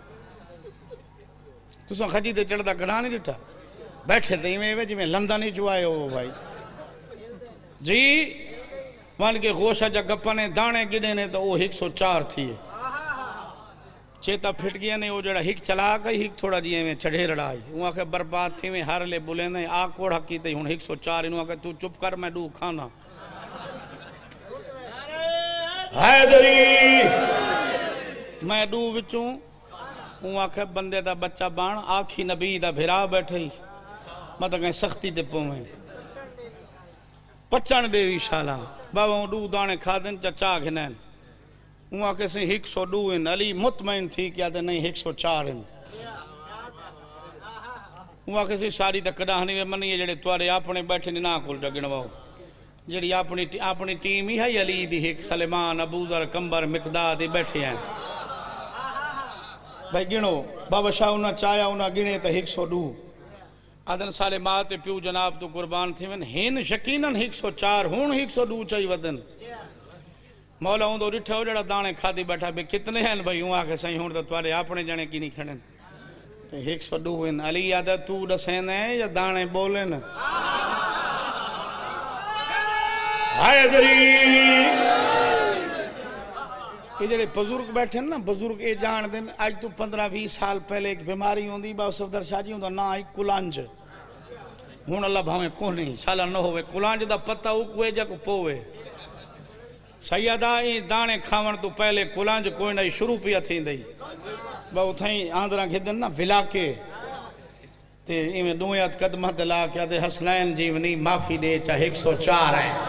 تو سن خجی دے چڑھ دا کرا نہیں ڈٹھا بیٹھے تھے میں جی میں لندن ہی چوائے ہو بھائی جی وان کے گوشہ جا گپنے دانے گنے نے تو وہ 104 تھی چیتا پھٹ گیا نہیں وہ جڑا ہک چلا گئی ہک تھوڑا جی میں چڑھے رڑائی وہاں کے برباد تھی میں ہر لے بولے نہیں آ کوڑا کی تے ہن 104 انہوں کہ تو چپ کر میں ڈو کھانا حیدری میں ڈو وچوں وہاں کے بندے دا بچہ بان آکھی نبی دا بھرا بیٹھے ہی مطلب کہیں سختی تے پویں پچھن دے وی شالا بابا ڈو دانے کھا دن چچا گھنین وہاں کسی 102 ان علی مطمئن تھی کیا دے نہیں 104 ان وہاں کسی ساری تک کڑاہنی میں منی ہے جڑے توارے اپنے بیٹھے نہیں نہ کھول جگنواؤ جڑی اپنی ٹیم ہی ہے علی دی ہک سلیمان ابوذر کمبر مقداد بیٹھے ہیں بھائی گنو بابا شاہ انہاں چایا انہاں گنے تا 102 آدھن سالے ماں تے پیو جناب تو قربان تھی من ہن یقیناً 104 ہون 102 چاہی ودن مولا ہوں تو رٹھا ہو جڑا دانے کھا دی بیٹھا بے کتنے ہیں بھائی ہوں آکے صحیح ہوں تو توارے اپنے جانے کی نہیں کھڑن تو 102 ہیں علی یادہ تو ڈسین ہے یا دانے بولن حیدری یہ جڑے بزرگ بیٹھے نا بزرگ اے جان دن آج تو 15-20 سال پہلے ایک بیماری ہوں دی با صفدر شاہ جی ہوں دا نا ایک کلانج ہون اللہ بھاویں کو نہیں شالا نہ ہوئے کلانج دا پتہ اوکوے جا کو پوئے سیدہ ای دانے کھاون تو پہلے کلانج کوئی نہیں شروع پیا تھی دئی با اتھائیں آندرہ گھدن نا ولا کے تے ایمیں دویات قدمہ دلا کیا دے حسنین جیونی معافی دے چاہ 104 ہیں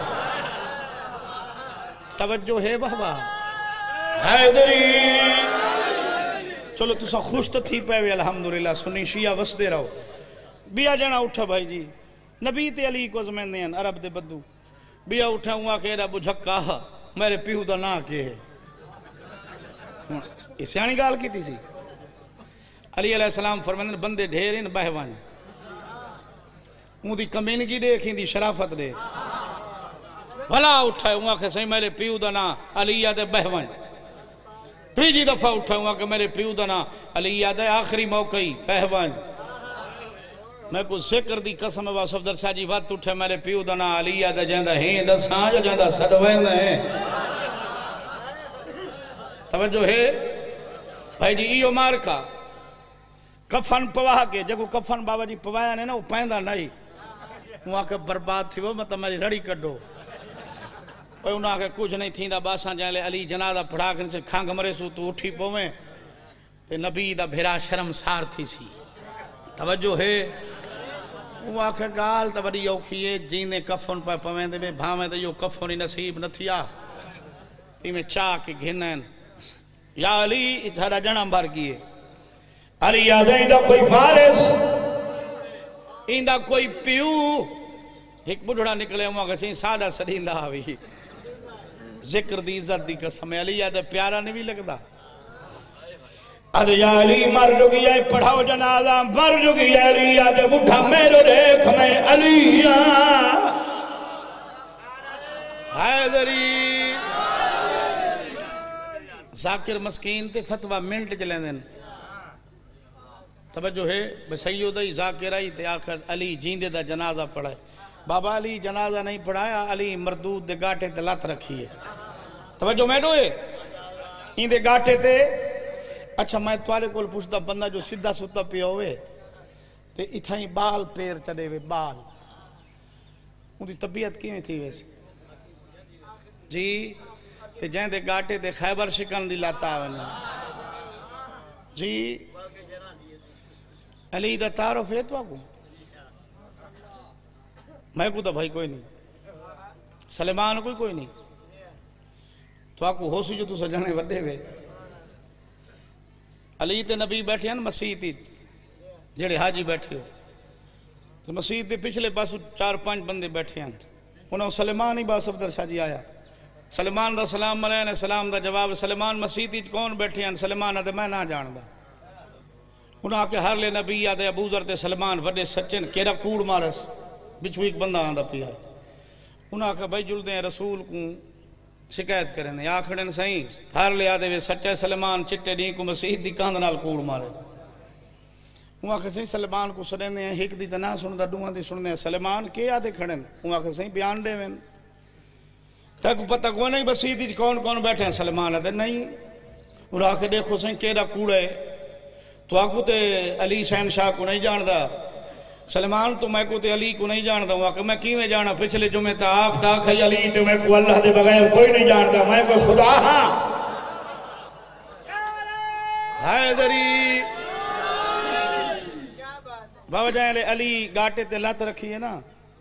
توجہ ہے بابا حیدری چلو تسا خوش تو تھی پہوے الحمدللہ سنی شیعہ وس دے رہو بیا جانا اٹھا بھائی جی نبی تے علی کو زمین دین عرب دے بدو بیا اٹھا ہوا کہ ایڈا بجھکا میرے پیو دا نا کے ہے اس یعنی گال کی تھی سی علی علیہ السلام فرمائن بندے ڈھیرین بہوان دی کمینگی دیکھیں دی شرافت دے بھلا اٹھا ہوا کہ صحیح میرے پیو دا نا علی دے بہوان تیجی دفعہ اٹھا ہوا کہ میرے پیو دا نا علی دے آخری موقعی بہوان میں کو ذکر دی قسم ہے صفدر شاہ جی وقت اٹھے میرے پیو دا نا علی دے جاندہ ہین دسان جو جاندہ سڑوین ہے توجہ ہے بھائی جی ایو مارکا کفن پواہ کے جگو کفن بابا جی پوایا نے نا وہ پہندہ نہیں وہاں کے برباد تھی وہ مطلب میری رڑی کڈو اوہ انہاں کے کچھ نہیں تھی دا باساں جائے لے علی جنازہ پڑھا کرنے سے کھانگ مرے سو تو اٹھی پویں تے نبی دا بھرا شرم سار تھی سی توجہ ہے وہ آکھے گال تا بڑی یوکھیے جینے کفن پہ پویں دے میں بھامیں دے یو کفنی نصیب نہ تھیا تی میں چاہ کے گھنین یا علی اتھارا جنم بھر کیے علی یاد ہے اندہ کوئی فارس اندہ کوئی پیو ایک بڑھڑا نکلے ہوا کسی سادہ سدیندہ آوی ذکر دی عزت دی قسم علی یاد ہے پیارا نہیں بھی لگتا یا علی مر جو گیا پڑھاؤ جنازہ مر جو گیا علی یاد ہے بڑھا میرے ریکھ میں علی حیدری ذاکر مسکین تے فتوہ منٹ چلیں دن توجہ ہے بسیو دائی ذاکر آئی تے آخر علی جیندے دا جنازہ پڑھائے بابا علی جنازہ نہیں پڑھایا علی مردود دے گاٹے تے لات رکھی ہے توجہ میں دوئے این دے گاٹے تے اچھا میں توارے کول پوچھتا بندہ جو سدھا ستا پیا ہوئے تے اتھائیں بال پیر چڑے ہوئے بال ان دی طبیعت کی میں تھی ویسے جی تے جائیں دے گاٹے تے خیبر شکن دی لاتا آونا جی علی دا تعارف ہے تو آگو میں کو تا بھائی کوئی نہیں سلیمان کوئی نہیں تو آکو ہو سی جو تو سجانے وڈے ہوئے علی تے نبی بیٹھے ہیں مسیح تی جڑے حاجی بیٹھے ہو تو مسیح تے پچھلے پاس 4-5 بندے بیٹھے ہیں انہوں سلیمان ہی با صفدر شاہ جی آیا سلیمان دا سلام علیہ السلام دا جواب سلیمان مسیح تی کون بیٹھے ہیں سلیمان دے میں نہ جان دا انہاں کے ہر لے نبی آدھے ابوذر تے سلمان وڈے سچن کیڑا کوڑ مارس بچو ایک بندہ آندہ پیا انہاں کے بھائی جل دیں رسول کو شکایت کریں دیں آکھڑیں سہیں ہر لے آدھے وے سچے سلمان چٹے دیں کو مسیح دی کاندنال کوڑ مارے انہاں کے سہیں سلمان کو سنیں دیں ایک دی تنا سندہ دوہاں دی سنیں سلمان کے آدھے کھڑیں انہاں کے سہیں بیان دے وین تک پتہ کوئی نہیں مسیح دی کون بیٹھے ہیں سلمان آدھے نہیں اور آکے دیکھو سن کیڑا کوڑا ہے تو آکو تے علی شہنشاہ کو نہیں جان دا سلمان تو میں کو تے علی کو نہیں جان دا ہوں آکے میں کیویں جانا پچھلے جمعے تا آپ تا کھئی علی تو میں کو اللہ دے بغیر کوئی نہیں جان دا میں کو خدا ہاں حیدری بابا جائیں لے علی گاٹے تے لات رکھی ہے نا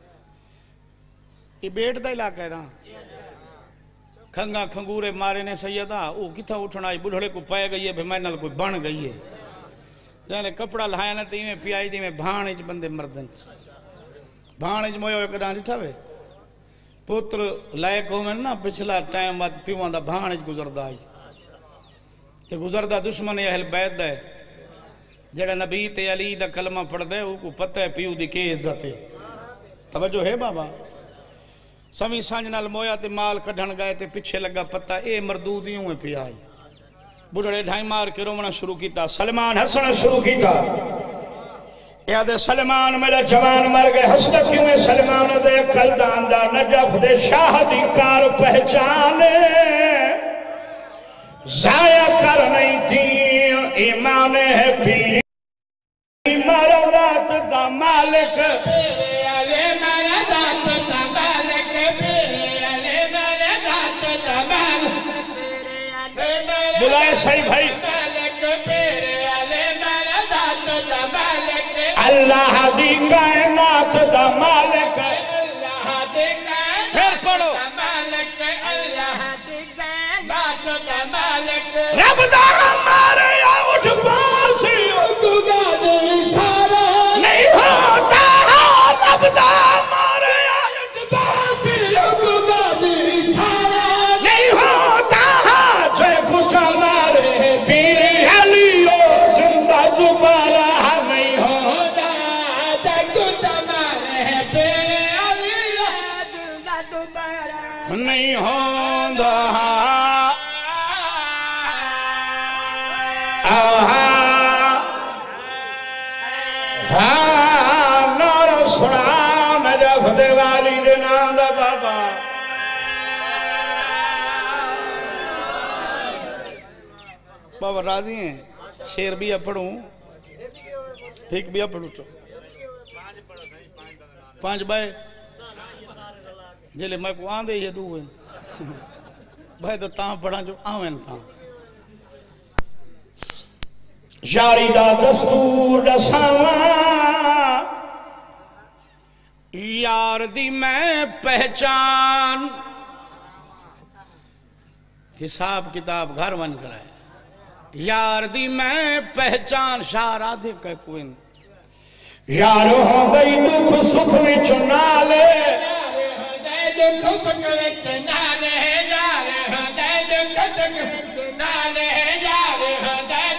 یہ بیٹ دا علاقہ ہے نا کھنگا کھنگورے مارے نے سیدہ وہ کتھا اٹھنا آئی بڑھڑے کو پائے گئی ہے بھی میں نال کوئی بن گئی ہے جانے کپڑا لہایا نا تی میں پی آئی ڈی میں بھانج بندے مردن بھانج مویا ایک ڈان ڈٹھا وے پتر لائق ہو میں نا پچھلا ٹائم بعد پیوان دا بھانج گزردہ آئی کہ گزردہ دشمن اہل بیت ہے جڑا نبی تے علی دا کلمہ پڑھ دے وہ کو پتہ ہے پیو دی کے عزت ہے توجہ ہے بابا سمی سانجنال مویا تے مال کڑھن گئے تے پچھے لگا پتہ اے مردودیوں میں پی آئی بڑھڑے ڈھائی مار کے رومنا شروع کیتا سلمان ہسنا شروع کیتا یاد سلمان میرا جوان مر گئے ہستا کیوں ہے سلمان دے کل داندہ نجف دے شاہ دی کار پہچانے ضائع کر نہیں تھی ایمان ہے پیری مرادات دا مالک پیرے علی مرادات دا مالک پیرے علی مرادات دا مالک بلائے صحیح بھائی پیرے علی مرادات دا مالک اللہ دی کائنات دا مالک اللہ دی کائنات پھر پڑھو اللہ دی کائنات دا مالک رب دا ہمارے یا اٹھ پاسی خدا نہیں چھارا نہیں ہوتا رب دا ہمارے یا اٹھ پاسی خدا نہیں چھارا نہیں ہوتا جے کچھ ہمارے پیر علیو زندہ دوبارہ نہیں ہوتا جے کچھ ہمارے پیر علیو زندہ دوبارہ نہیں ہوتا نار سنا نجف دے والی دے نام دا بابا بابا راضی ہیں شیر بھی پڑھوں پھیک بھی پڑھوں تو پانچ بائے جلے میں کو آن دے یہ دوئے بھائی تو تاں پڑھا جو آویں تاں یاری دا دستور دساواں یار دی میں پہچان حساب کتاب گھر ون کرائے یار دی میں پہچان شاہ آدھے کہ کوئی یار ہو گئی دکھ سکھ وچ نالے دکھ سکھ وچ نالے یار ہو گئی دکھ سکھ وچ نالے یار ہو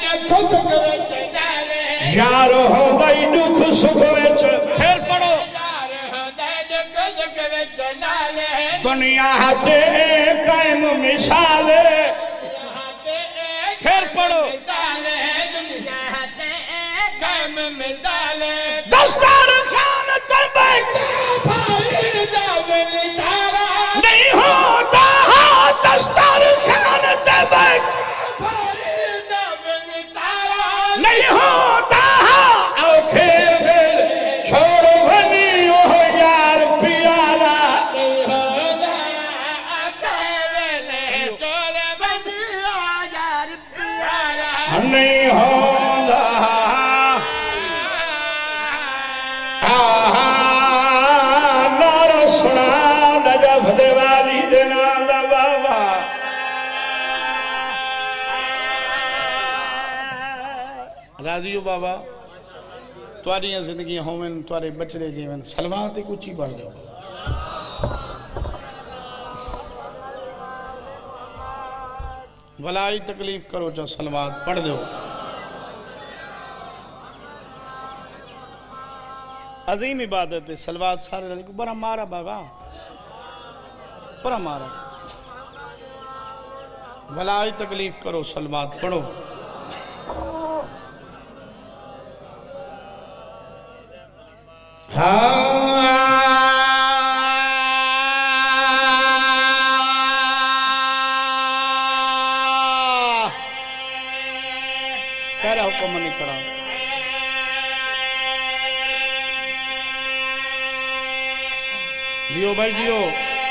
یار ہو گئی دکھ سکھ وچ پھر پڑھو یار ہو گئی دکھ سکھ وچ نالے دنیا تے قائم مثال پھر پڑھو دنیا تے قائم مثال دستار خان تے بیٹھ نہیں ہوتا دستار خان تے بیٹھ نہیں ہوتا او کھیر دل چھوڑ بنی وہ یار پیارا نہیں ہوتا کھیر دل چھوڑ بنی وہ یار پیارا نہیں ہوتا نار سنا نجف دے والی دے نام دا بابا راضی ہو بابا تواریاں زندگیاں ہومن توارے بچڑے جیون سلوات ہی کچھ ہی پڑھ دے بابا ولائی تکلیف کرو جو سلوات پڑھ دے عظیم عبادت ہے سلوات سارے رہے کو بڑا مارا بابا بڑا مارا ولائی تکلیف کرو سلوات پڑھو جیو بھائی جیو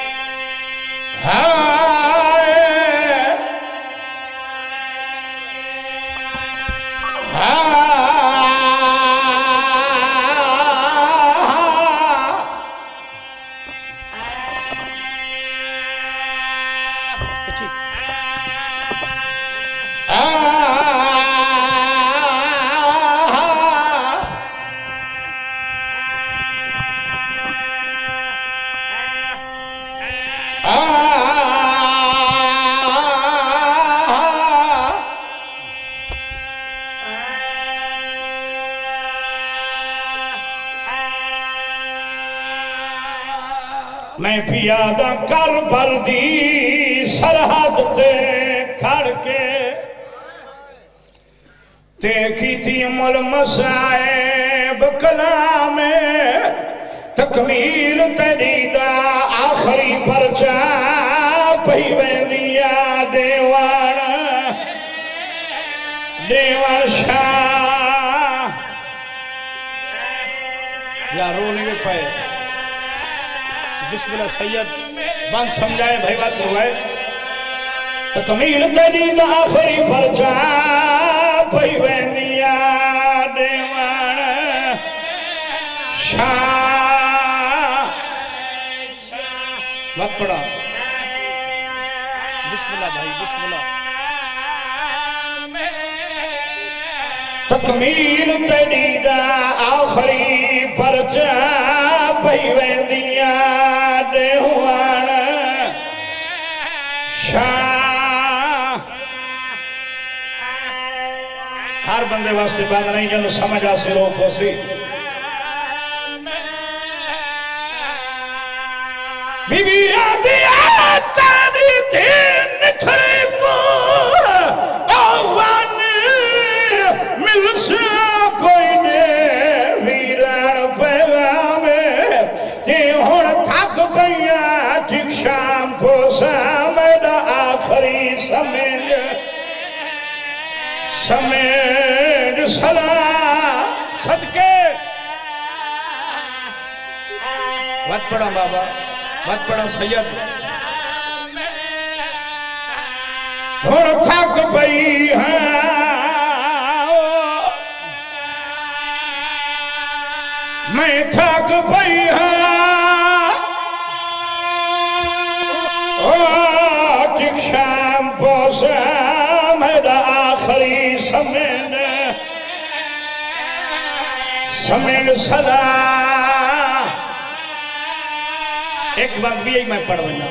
میں پیادہ کربل دی سرحد تے کھڑ کے تے کی تھی مل مسائب کلام تکمیل تیری دا آخری پرچا پہی ویندیا دیوان شاہ یا رو نہیں پائے بسم اللہ سید بان سمجھائے بھائی بات روائے تکمیل تیری دا آخری پرچا پہی ویندیا دیوان شاہ وقت پڑا بسم اللہ بھائی بسم اللہ تکمیل تیری دا آخری پرچا پہی ویندیا دیوان شاہ ہر بندے واسطے بات نہیں جنہوں سمجھ آسے رو پوسی بی بی آدھی آتانی دین نکھرے کو آوان مل سا کوئی نے ویران پیغام یہ ہون تھک پیا جک شام پوسا میڈا آخری سمجھ سلام صدقے وقت پڑا بابا وقت پڑا سید ہون تھک پئی ہے میں تھک پئی ہاں جک شام پوسا میرا آخری سمن صدا ایک بات بھی ایک میں پڑھ بنا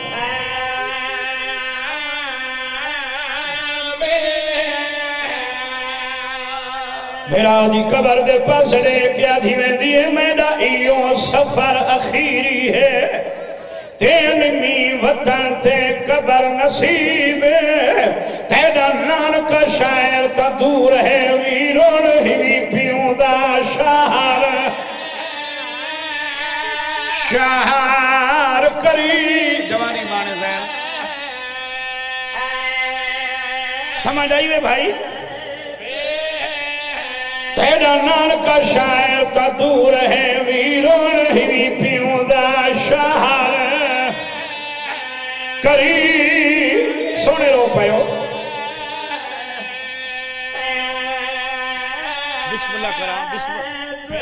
میرا دی قبر دے پاس لے کیا دھیمیں دیئے میرا ایوں سفر اخیری ہے تینمی وطن تے قبر نصیب تیرا نان کا شاعر تا دور ہے ویرون ہی پیوں دا شہر کری جوانی بانے زین سمجھ آئیے بھائی تیرا نان کا شاعر تا دور ہے ویرون ہی پیوں دا شہر کری سونے رو پہو بسم اللہ کرا بسم اللہ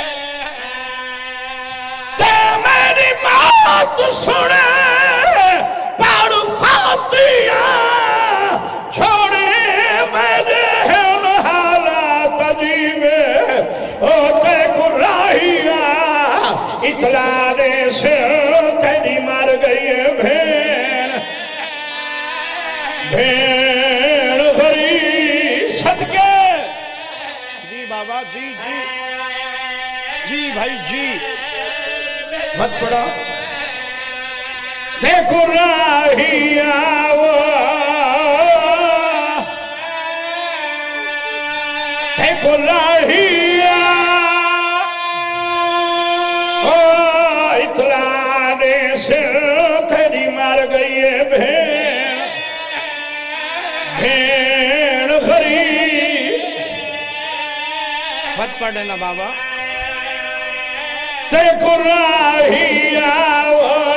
تے میری موت سنے پاڑو فاتیاں چھوڑے میرے ہن حالات عجیبے ہوتے گراہیاں اطلاع دے سے تیری مر گئی بھین غری صدقے جی بابا جی جی جی بھائی جی مت پڑا دیکھو راہی آو دیکھو راہی آو اطلاع دے سے تیری مر گئی ہے بھین غریب مت پڑھنا بابا دیکھو راہی آو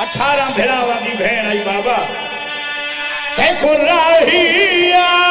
18 بھراواں دی بہن آئی بابا تے کو راہی